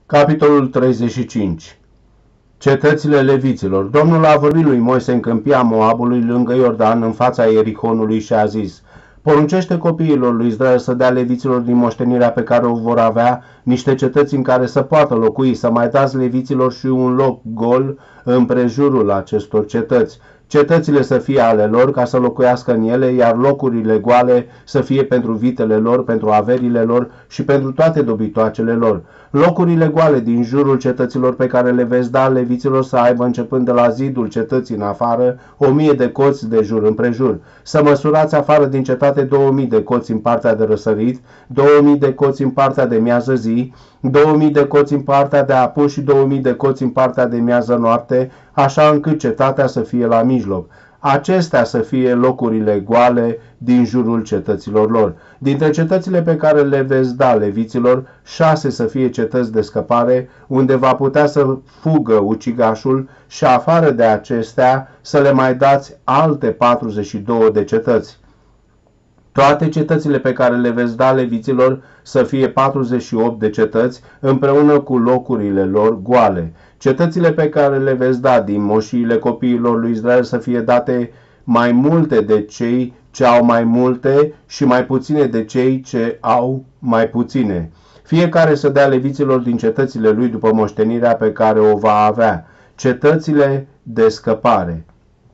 Capitolul 35. Cetățile leviților. Domnul a vorbit lui Moise în câmpia Moabului, lângă Iordan, în fața Ierihonului, și a zis: poruncește copiilor lui Israel să dea leviților din moștenirea pe care o vor avea niște cetăți în care să poată locui, să mai dați leviților și un loc gol împrejurul acestor cetăți. Cetățile să fie ale lor ca să locuiască în ele, iar locurile goale să fie pentru vitele lor, pentru averile lor și pentru toate dobitoacele lor. Locurile goale din jurul cetăților pe care le veți da leviților să aibă, începând de la zidul cetății în afară, 1000 de coți de jur împrejur. Să măsurați afară din cetate 2000 de coți în partea de răsărit, 2000 de coți în partea de miază zi, 2000 de coți în partea de apus și 2000 de coți în partea de miază noapte, așa încât cetatea să fie la mijloc. Acestea să fie locurile goale din jurul cetăților lor. Dintre cetățile pe care le veți da leviților, 6 să fie cetăți de scăpare, unde va putea să fugă ucigașul, și afară de acestea să le mai dați alte 42 de cetăți. Toate cetățile pe care le veți da leviților să fie 48 de cetăți, împreună cu locurile lor goale. Cetățile pe care le veți da din moșiile copiilor lui Israel să fie date mai multe de cei ce au mai multe și mai puține de cei ce au mai puține. Fiecare să dea leviților din cetățile lui după moștenirea pe care o va avea, cetățile de scăpare.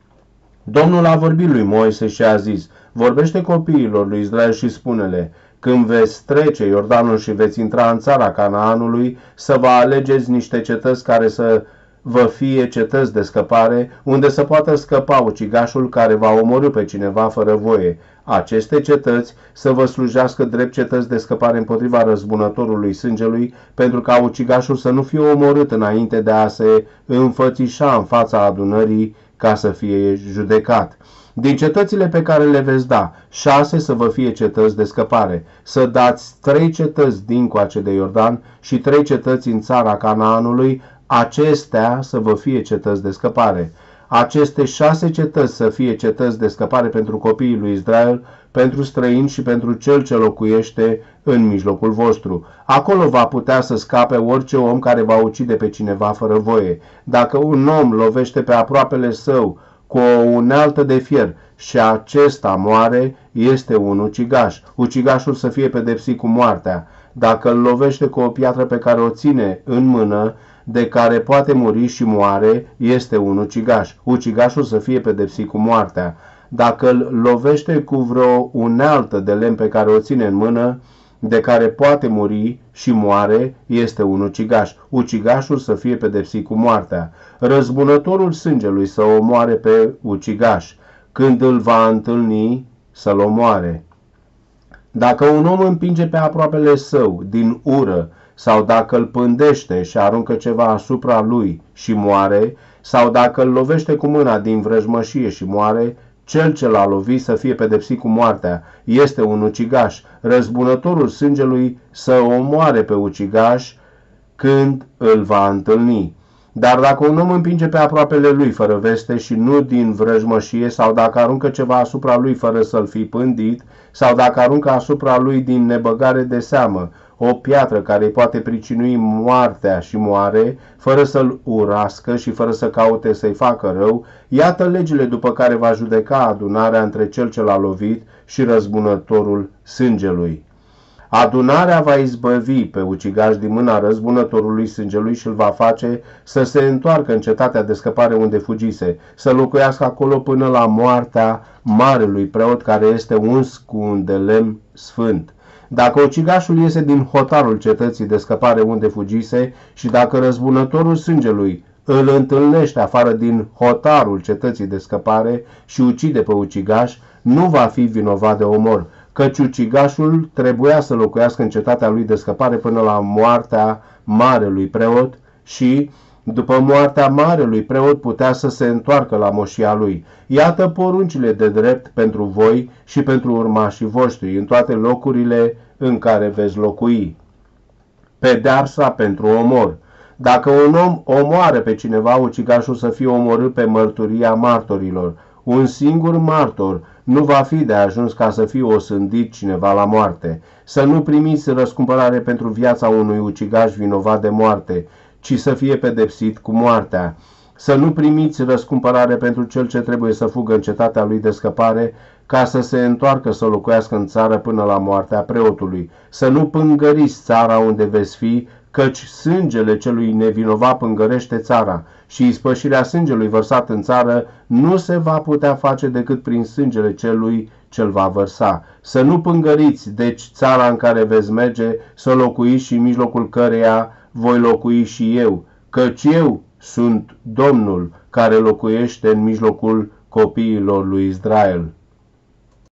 Domnul a vorbit lui Moise și a zis: vorbește copiilor lui Israel și spune-le: când veți trece Iordanul și veți intra în țara Canaanului, să vă alegeți niște cetăți care să vă fie cetăți de scăpare, unde să poată scăpa ucigașul care va omorî pe cineva fără voie. Aceste cetăți să vă slujească drept cetăți de scăpare împotriva răzbunătorului sângelui, pentru ca ucigașul să nu fie omorât înainte de a se înfățișa în fața adunării ca să fie judecat. Din cetățile pe care le veți da, 6 să vă fie cetăți de scăpare. Să dați 3 cetăți dincoace de Iordan și 3 cetăți în țara Canaanului, acestea să vă fie cetăți de scăpare. Aceste 6 cetăți să fie cetăți de scăpare pentru copiii lui Israel, pentru străini și pentru cel ce locuiește în mijlocul vostru. Acolo va putea să scape orice om care va ucide pe cineva fără voie. Dacă un om lovește pe aproapele său cu o unealtă de fier și acesta moare, este un ucigaș. Ucigașul să fie pedepsit cu moartea. Dacă îl lovește cu o piatră pe care o ține în mână, de care poate muri și moare, este un ucigaș. Ucigașul să fie pedepsit cu moartea. Dacă îl lovește cu vreo unealtă de lemn pe care o ține în mână, de care poate muri și moare, este un ucigaș. Ucigașul să fie pedepsit cu moartea. Răzbunătorul sângelui să omoare pe ucigaș. Când îl va întâlni, să-l omoare. Dacă un om împinge pe aproapele său din ură, sau dacă îl pândește și aruncă ceva asupra lui și moare, sau dacă îl lovește cu mâna din vrăjmășie și moare, cel ce l-a lovit să fie pedepsit cu moartea. Este un ucigaș. Răzbunătorul sângelui să omoare pe ucigaș când îl va întâlni. Dar dacă un om împinge pe aproapele lui fără veste și nu din vrăjmășie, sau dacă aruncă ceva asupra lui fără să-l fi pândit, sau dacă aruncă asupra lui din nebăgare de seamă o piatră care îi poate pricinui moartea și moare, fără să-l urască și fără să caute să-i facă rău, iată legile după care va judeca adunarea între cel ce l-a lovit și răzbunătorul sângelui. Adunarea va izbăvi pe ucigaș din mâna răzbunătorului sângelui și îl va face să se întoarcă în cetatea de scăpare unde fugise, să locuiască acolo până la moartea marelui preot care este uns cu un de lemn sfânt. Dacă ucigașul iese din hotarul cetății de scăpare unde fugise și dacă răzbunătorul sângelui îl întâlnește afară din hotarul cetății de scăpare și ucide pe ucigaș, nu va fi vinovat de omor, căci ucigașul trebuia să locuiască în cetatea lui de scăpare până la moartea marelui preot și, după moartea marelui preot, putea să se întoarcă la moșia lui. Iată poruncile de drept pentru voi și pentru urmașii voștri în toate locurile în care veți locui. Pedeapsa pentru omor. Dacă un om omoară pe cineva, ucigașul să fie omorât pe mărturia martorilor. Un singur martor nu va fi de ajuns ca să fie osândit cineva la moarte. Să nu primiți răscumpărare pentru viața unui ucigaș vinovat de moarte, ci să fie pedepsit cu moartea. Să nu primiți răscumpărare pentru cel ce trebuie să fugă în cetatea lui de scăpare, ca să se întoarcă să locuiască în țară până la moartea preotului. Să nu pângăriți țara unde veți fi, căci sângele celui nevinovat pângărește țara și ispășirea sângelui vărsat în țară nu se va putea face decât prin sângele celui ce-l va vărsa. Să nu pângăriți, deci, țara în care veți merge, să locuiți și în mijlocul căreia voi locui și eu, căci eu sunt Domnul care locuiește în mijlocul copiilor lui Israel.